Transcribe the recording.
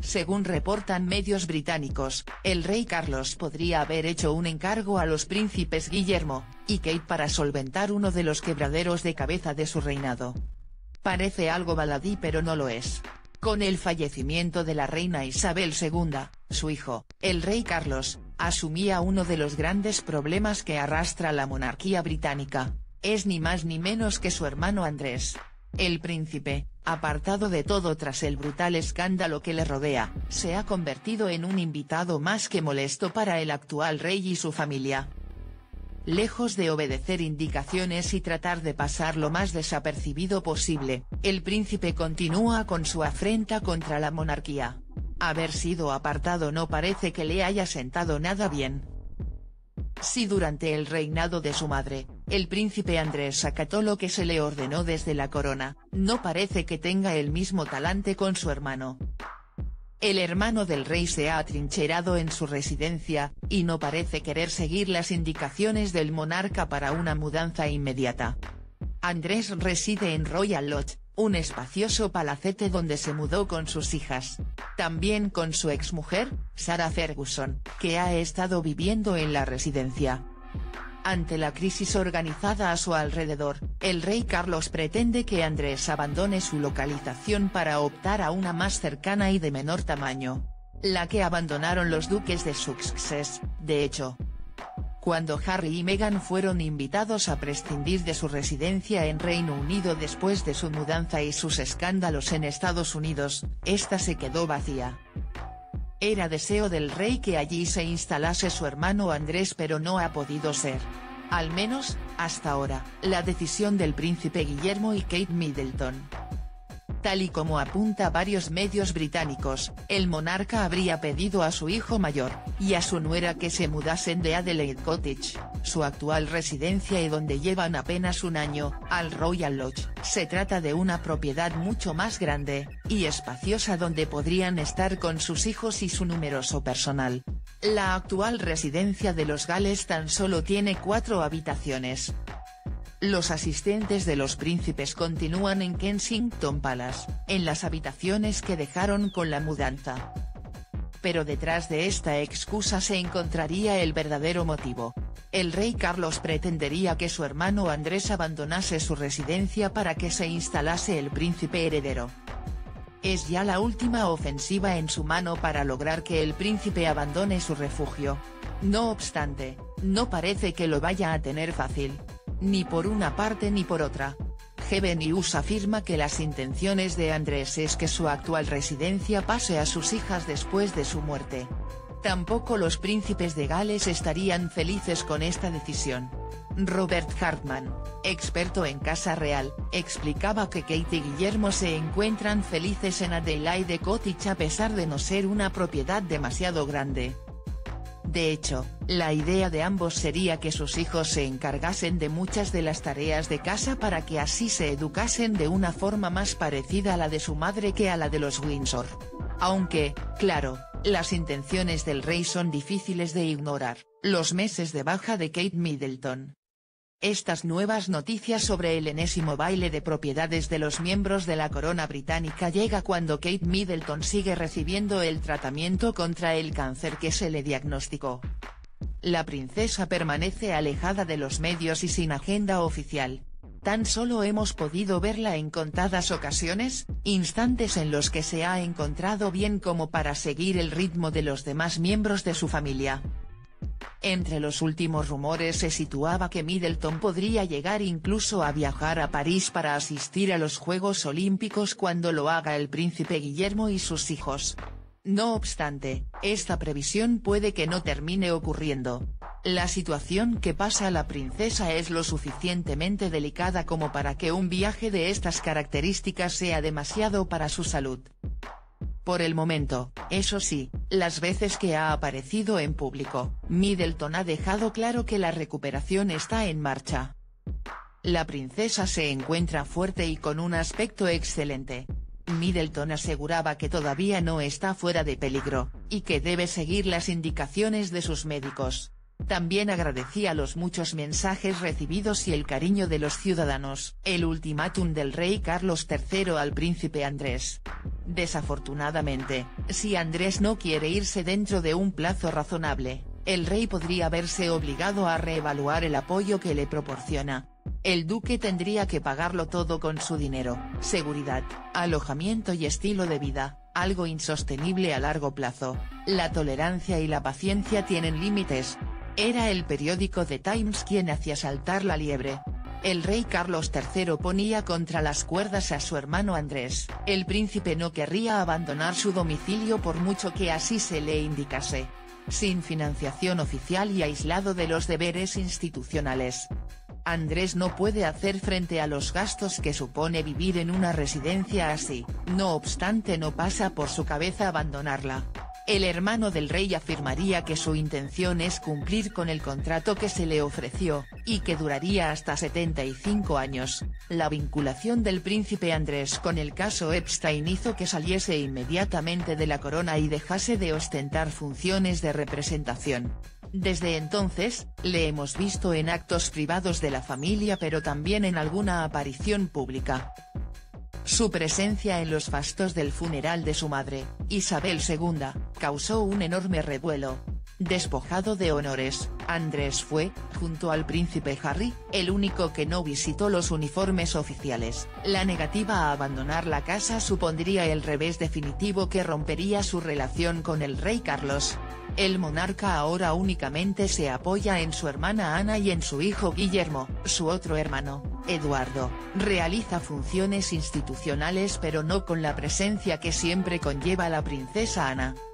Según reportan medios británicos, el rey Carlos podría haber hecho un encargo a los príncipes Guillermo y Kate para solventar uno de los quebraderos de cabeza de su reinado. Parece algo baladí pero no lo es. Con el fallecimiento de la reina Isabel II, su hijo, el rey Carlos, asumía uno de los grandes problemas que arrastra la monarquía británica. Es ni más ni menos que su hermano Andrés. El príncipe, apartado de todo tras el brutal escándalo que le rodea, se ha convertido en un invitado más que molesto para el actual rey y su familia. Lejos de obedecer indicaciones y tratar de pasar lo más desapercibido posible, el príncipe continúa con su afrenta contra la monarquía. Haber sido apartado no parece que le haya sentado nada bien. Si durante el reinado de su madre, el príncipe Andrés acató lo que se le ordenó desde la corona, no parece que tenga el mismo talante con su hermano. El hermano del rey se ha atrincherado en su residencia, y no parece querer seguir las indicaciones del monarca para una mudanza inmediata. Andrés reside en Royal Lodge, un espacioso palacete donde se mudó con sus hijas. También con su exmujer, Sarah Ferguson, que ha estado viviendo en la residencia. Ante la crisis organizada a su alrededor, el rey Carlos pretende que Andrés abandone su localización para optar a una más cercana y de menor tamaño. La que abandonaron los duques de Sussex, de hecho. Cuando Harry y Meghan fueron invitados a prescindir de su residencia en Reino Unido después de su mudanza y sus escándalos en Estados Unidos, esta se quedó vacía. Era deseo del rey que allí se instalase su hermano Andrés pero no ha podido ser. Al menos, hasta ahora, la decisión del príncipe Guillermo y Kate Middleton. Tal y como apunta varios medios británicos, el monarca habría pedido a su hijo mayor, y a su nuera que se mudasen de Adelaide Cottage, su actual residencia y donde llevan apenas un año, al Royal Lodge. Se trata de una propiedad mucho más grande, y espaciosa donde podrían estar con sus hijos y su numeroso personal. La actual residencia de los Gales tan solo tiene 4 habitaciones. Los asistentes de los príncipes continúan en Kensington Palace, en las habitaciones que dejaron con la mudanza. Pero detrás de esta excusa se encontraría el verdadero motivo. El rey Carlos pretendería que su hermano Andrés abandonase su residencia para que se instalase el príncipe heredero. Es ya la última ofensiva en su mano para lograr que el príncipe abandone su refugio. No obstante, no parece que lo vaya a tener fácil. Ni por una parte ni por otra. GB News afirma que las intenciones de Andrés es que su actual residencia pase a sus hijas después de su muerte. Tampoco los príncipes de Gales estarían felices con esta decisión. Robert Hartman, experto en Casa Real, explicaba que Kate y Guillermo se encuentran felices en Adelaide Cottage a pesar de no ser una propiedad demasiado grande. De hecho, la idea de ambos sería que sus hijos se encargasen de muchas de las tareas de casa para que así se educasen de una forma más parecida a la de su madre que a la de los Windsor. Aunque, claro, las intenciones del rey son difíciles de ignorar, los meses de baja de Kate Middleton. Estas nuevas noticias sobre el enésimo baile de propiedades de los miembros de la corona británica llega cuando Kate Middleton sigue recibiendo el tratamiento contra el cáncer que se le diagnosticó. La princesa permanece alejada de los medios y sin agenda oficial. Tan solo hemos podido verla en contadas ocasiones, instantes en los que se ha encontrado bien como para seguir el ritmo de los demás miembros de su familia. Entre los últimos rumores se situaba que Middleton podría llegar incluso a viajar a París para asistir a los Juegos Olímpicos cuando lo haga el príncipe Guillermo y sus hijos. No obstante, esta previsión puede que no termine ocurriendo. La situación que pasa la princesa es lo suficientemente delicada como para que un viaje de estas características sea demasiado para su salud. Por el momento, eso sí, las veces que ha aparecido en público, Middleton ha dejado claro que la recuperación está en marcha. La princesa se encuentra fuerte y con un aspecto excelente. Middleton aseguraba que todavía no está fuera de peligro, y que debe seguir las indicaciones de sus médicos. También agradecía los muchos mensajes recibidos y el cariño de los ciudadanos. El ultimátum del rey Carlos III al príncipe Andrés. Desafortunadamente, si Andrés no quiere irse dentro de un plazo razonable, el rey podría verse obligado a reevaluar el apoyo que le proporciona. El duque tendría que pagarlo todo con su dinero, seguridad, alojamiento y estilo de vida, algo insostenible a largo plazo. La tolerancia y la paciencia tienen límites. Era el periódico The Times quien hacía saltar la liebre. El rey Carlos III ponía contra las cuerdas a su hermano Andrés. El príncipe no querría abandonar su domicilio por mucho que así se le indicase. Sin financiación oficial y aislado de los deberes institucionales, Andrés no puede hacer frente a los gastos que supone vivir en una residencia así. No obstante, no pasa por su cabeza abandonarla. El hermano del rey afirmaría que su intención es cumplir con el contrato que se le ofreció, y que duraría hasta 75 años. La vinculación del príncipe Andrés con el caso Epstein hizo que saliese inmediatamente de la corona y dejase de ostentar funciones de representación. Desde entonces, le hemos visto en actos privados de la familia pero también en alguna aparición pública. Su presencia en los fastos del funeral de su madre, Isabel II, causó un enorme revuelo. Despojado de honores, Andrés fue, junto al príncipe Harry, el único que no visitó los uniformes oficiales. La negativa a abandonar la casa supondría el revés definitivo que rompería su relación con el rey Carlos. El monarca ahora únicamente se apoya en su hermana Ana y en su hijo Guillermo. Su otro hermano, Eduardo, realiza funciones institucionales pero no con la presencia que siempre conlleva la princesa Ana.